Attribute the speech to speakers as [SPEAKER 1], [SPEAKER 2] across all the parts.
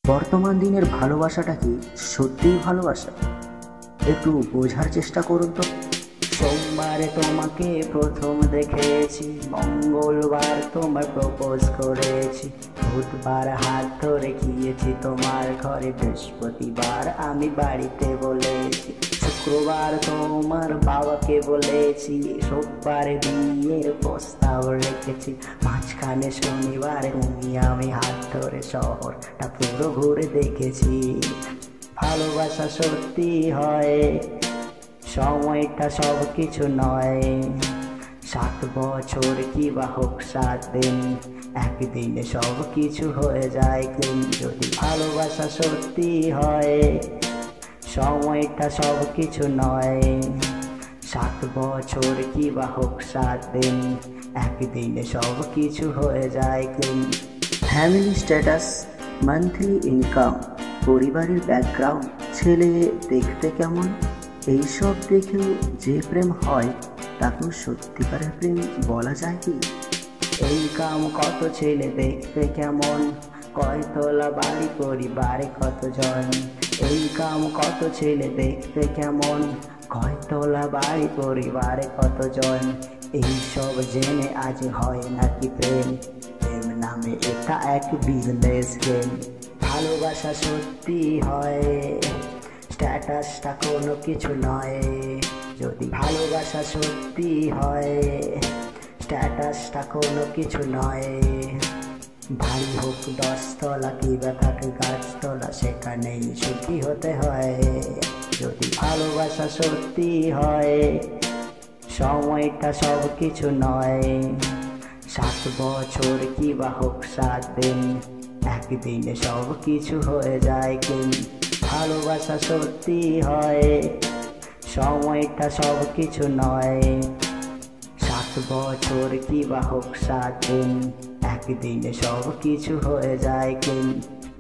[SPEAKER 1] বর্তমান দিনের ভালোবাসাটা কি সত্যিই ভালোবাসা? একটু বোঝার চেষ্টা করুন তো। সোমবারে তোমাকে প্রথম দেখেছি, মঙ্গলবার তোমার প্রপোজ করেছি, বুধবার হাত ধরে গিয়েছি তোমার ঘরে, বৃহস্পতিবার আমি বাড়িতে বলেছি, শুক্রবার তোমার বাবাকে বলেছি, রোববারে বিয়ের প্রস্তাব রেখেছি, মাঝখানে শনিবারে তুমি আমি হাত ধরে শহরটা পুরো ঘুরে দেখেছি। ভালোবাসা সত্যি হয়, সময়টা সব কিছু নয়। 7 বছর কিবা হোক 7 দিন, একদিনে সব কিছু হয়ে যায় ক্লিন। যদি ভালোবাসা সত্যি হয়, সময়টা সব কিছু নয়। 7 বছর কিবা হোক 7 দিন, একদিনে সব কিছু হয়ে যায় clean. Family status, monthly income, পরিবারের ব্যাকগ্রাউন্ড, ছেলে দেখতে কেমন, এইসব দেখেও যে প্রেম হয় তাকেও সত্যিকারের প্রেম বলা যায় কি? এই কাম কত, ছেলে দেখতে কেমন, কয়তলা বাড়ি, পরিবারে কতজন। এই কাম কত, ছেলে দেখতে কেমন, কয়তলা বাড়ি, পরিবারে কতজন। এইসব জেনে আজ হয় নাকি প্রেম? প্রেম নামে এটা এক বিজনেস গেম। ভালোবাসা সত্যি হয়, স্ট্যাটাসটা কোনো কিছু নয়। যদি ভালোবাসা সত্যি হয়, স্ট্যাটাসটা কোনো কিছু নয়। বাড়ি হোক 10 তলা কিবা থাকে গাছতলা, সেখানেই সুখী হতে হয়। যদি ভালোবাসা সত্যি হয়, সময়টা সব কিছু নয়। 7 বছর কিবা হোক 7 দিন, একদিনে সব কিছু হয়ে যায় ক্লিন। ভালোবাসা সত্যি হয়, সময়টা সব কিছু নয়। 7 বছর কিবা হোক 7 দিন, একদিনে সব কিছু হয়ে যায় ক্লিন।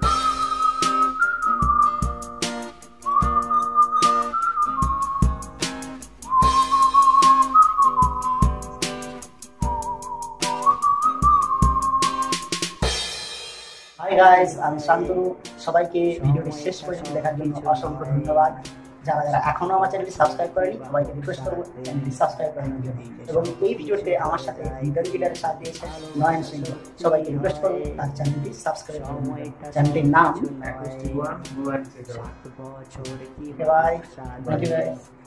[SPEAKER 2] হাই গাইস, আমি শান্তনু। সবাইকে ভিডিওটি শেষ পর্যন্ত দেখার জন্য অসংখ্য ধন্যবাদ। যারা যারা এখনো আমার চ্যানেলটি সাবস্ক্রাইব করেনি, সবাইকে রিকোয়েস্ট করবো চ্যানেলটি সাবস্ক্রাইব করে নিন। এবং এই ভিডিওতে আমার সাথে রিটার্ন গিটারের সাথ দিয়েছে নয়ন সিংহ। সবাইকে রিকোয়েস্ট করবো তার চ্যানেলটি সাবস্ক্রাইব করে নিন। চ্যানেলটির নাম বাই।